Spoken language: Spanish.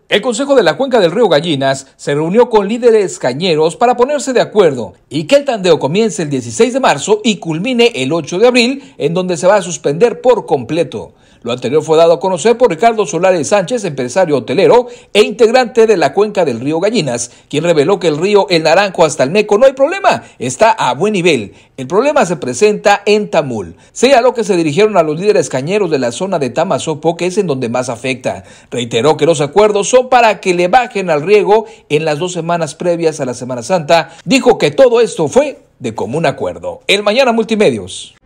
El Consejo de la Cuenca del Río Gallinas se reunió con líderes cañeros para ponerse de acuerdo y que el tandeo comience el 16 de marzo y culmine el 8 de abril, en donde se va a suspender por completo. Lo anterior fue dado a conocer por Ricardo Solares Sánchez, empresario hotelero e integrante de la Cuenca del Río Gallinas, quien reveló que el río El Naranjo hasta el Meco no hay problema, está a buen nivel. El problema se presenta en Tamul. Señaló que se dirigieron a los líderes cañeros de la zona de Tamazopo, que es en donde más afecta. Reiteró que los acuerdos son para que le bajen al riego en las 2 semanas previas a la Semana Santa. Dijo que todo esto fue de común acuerdo. El Mañana Multimedios.